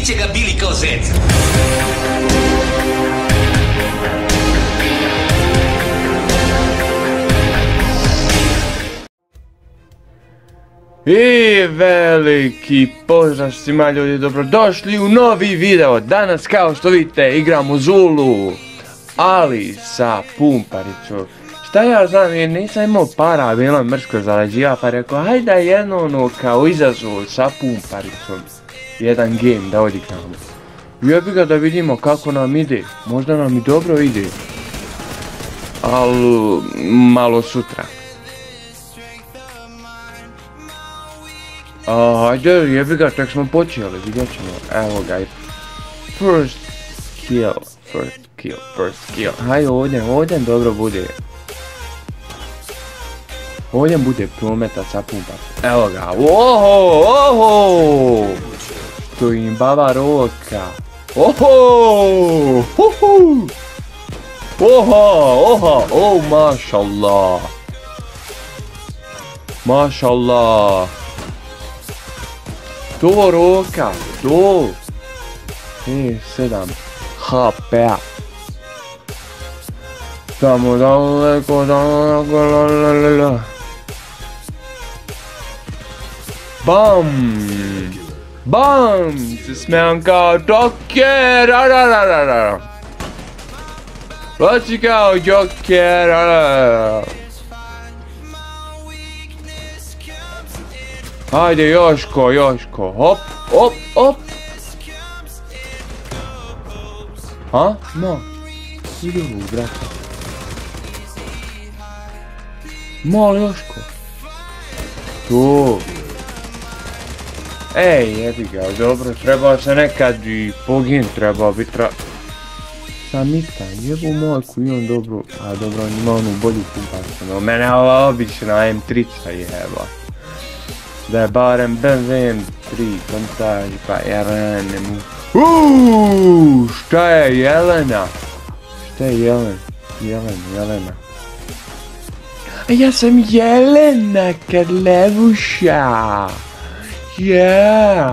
će ga bili kao zec. I veliki pozdrav svima ljudi, dobrodošli u novi video. Danas kao što vidite igramo Zulu, ali sa pumparicom. Šta ja znam, jer nisam imao para, bilo mrsko zarađiva, pa rekao hajde jedno ono kao izazov sa pumparicom. Jedan game da odigramo. Jebi ga da vidimo kako nam ide, možda nam i dobro ide. Ali malo sutra. Ajde, jebi ga, tek smo počeli, vidjet ćemo, evo ga, first kill, hajde ovdje dobro bude. Ovdje bude prometa sa pumpa, evo ga, oho, stojim baba roka, oho, mašallah. To roka, to 7 HP-a. Tamo daleko, lalala. Bam, se smijam kao Joker, Vlači kao Joker, Ajde Joško, hop. A? No. Ide u brate. Mali Joško. Tu. Ej, jebi ga, dobro, trebao se nekad i pogin, trebao bi Samita, jebu majku, imam dobro, a dobro, ima onu bolju pumpačku, no mene ova obična M3 jeba. Da je barem benzin 3 kontaži, pa Jelena ne mogu. Šta je Jelena? Jelena. Ja sam Jelena Karlevuša. Yeah.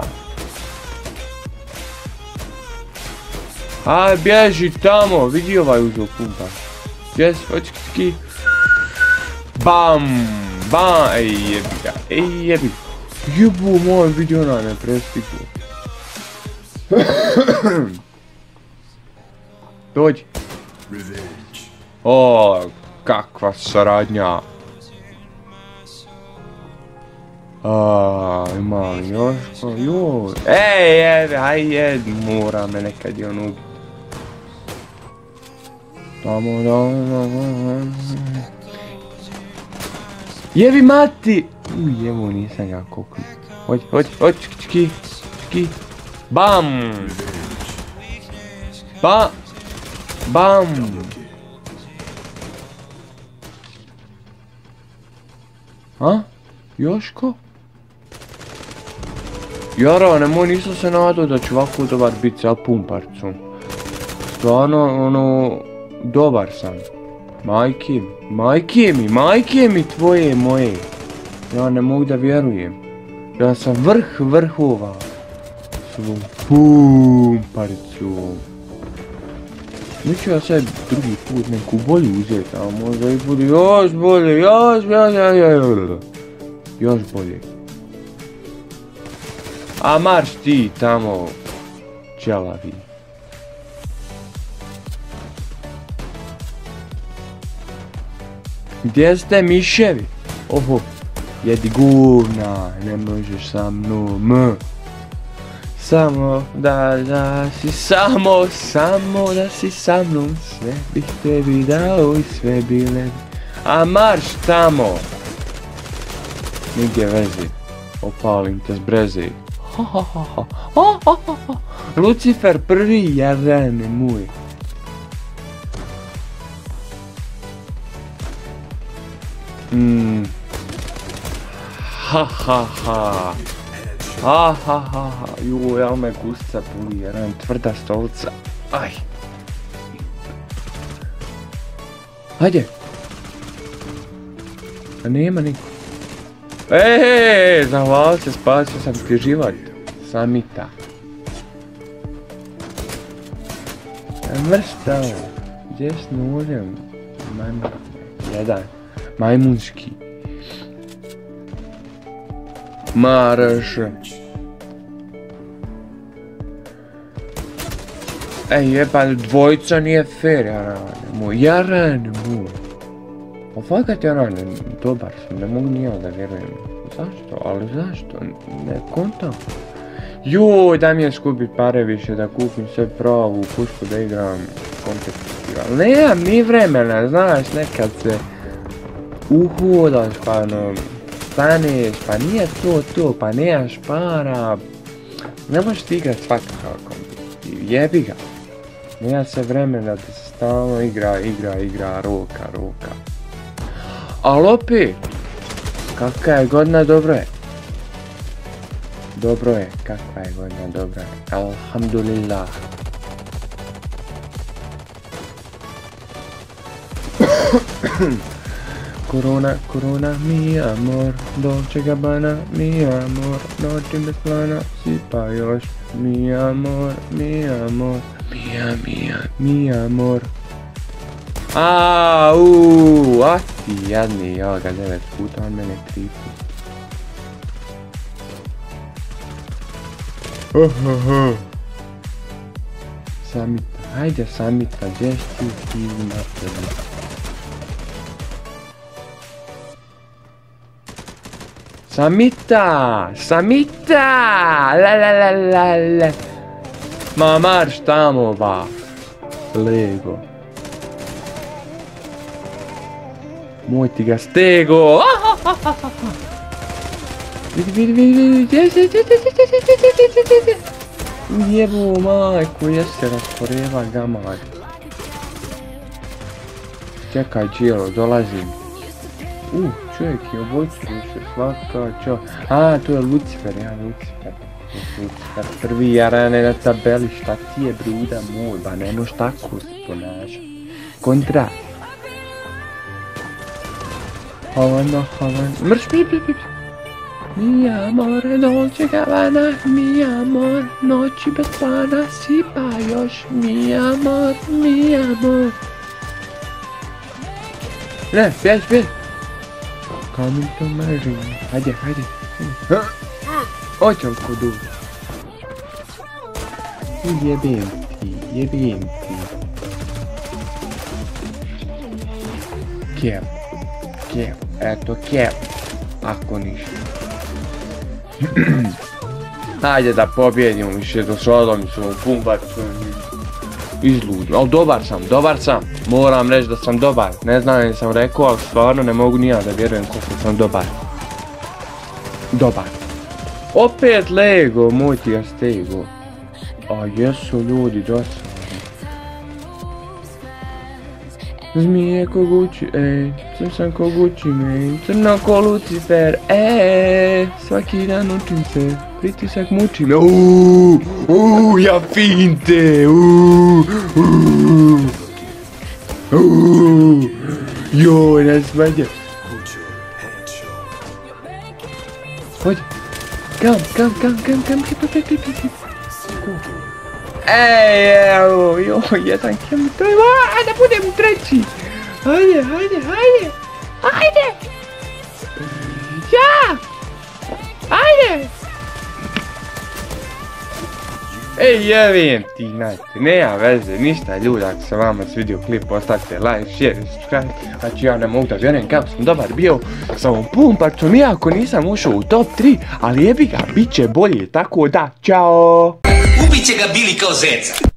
Aj, bježi tamo, vidi ovaj uzeo pumpa. Jes, očki. Bam, ej jebi ga. Jebu moj video na ne prestigu. Dođi. O, kakva saradnja. Ima li još? Joj. Ej, aj mora me nekad i ono. Tamo. Jevi mati! Jevo, nisam ja koliko. Hoć, čki. Bam! Bam! A? Joško? Jara, nemoj, nisam se nadao da ću ovako dobar biti sa pumparcom. Stvarno, ono, dobar sam. Majke mi tvoje moje. Ja ne mogu da vjerujem. Ja sam vrhova. Svom pumparicom. Neću ja sad drugi put neku bolju uzeti, a možda i bude još bolje, još bolje. A marš ti tamo, čelavi. Gdje ste miševi? Oho, jedi guvna, ne možeš sa mnom. Samo da si samo da si sa mnom, sve bih tebi dao i sve bile. A marš tamo! Nigdje vezi, opalim te zbrezi. Lucifer prvi, jarene moj. Joj, ja me gusca boli, jedan tvrda stolica. Aj. Hajde. A nema niko. Zahvalio se, spasio sam ti život. Samita. Mrštao. Gdje s nuljem? Jedan. Majmunski. Marš. Ej jebal, dvojica nije fair, Jarane moj. Pa fakat Jarane, dobar sam, ne mogu nijel da vjerujem. Zašto? Ali zašto? Ne kontam. Joj, daj mi je skupit pare više da kupim sve pravu pušku da igram kompetitiv. Ali nemam ni vremena, znaš, nekad se uhodaš pa ono, staneš, pa nije to, pa nemaš para. Ne možeš ti igrat svakakav kompetitiv, jebi ga. Nema se vremena da se stalno igra, roka. Ali opet, kakva je godina, dobro je. Dobro je, kakva je godina, dobra je. Alhamdulillah. Corona, mi amor, Dolce Gabbana, mi amor, noći bez plana, sipa još, mi amor, mi amor. A ti jadni, ja ga 9 puta, on mene 3 puta. Samita, hajde Samita, gdje si ti napravili? Samita, la. Ma marš tamo ba, Lego. Moj ti ga stego. Vidi. Jebu majku, jesi rasporeva gamad. Čekaj Čijelo, dolazim. Čovjek je obojcu više, svaka čao. To je Lucifer, Lucifer. Prvi Jarane na tabeli, šta ti je bruda moj, ba ne moš tako se ponaša. Kontra. Havana, mrš, pip. Mi amor, Dolce Gabbana, mi amor, noći bez plana, sipa još, mi amor. Ne, pješ. Coming to my room. Hajde. Oćam ko du. Jebim ti. Kjep. Eto kjep. Ako ništa. Hajde da pobjedimo više do sada mi se u pumbacu izludio. Ali dobar sam. Moram reći da sam dobar. Ne znam je sam rekao, ali stvarno ne mogu ni ja da vjerujem koliko sam dobar. Opet Lego, moj ti ga stego. A jesu ljudi dosadni. Zmije ko Gucci, sam ko Gucci, crno ko Lucifer, svaki dan učim se, pritisak muči me, ja finte, joj, ne svađa. Hodi, kam, jedan kem, da budem treći. Hajde. Ja! Hajde! Jevim ti, nema veze, ništa ljudi, ako se vama svidio klip, ostavite like, share, subscribe. Znači ja ne mogu da vjerujem kako sam dobar bio sa ovom pumpacom, iako nisam ušao u top 3, ali jebi ga, bit će bolje, tako da, čao! Ubit će ga Bili kao zeca.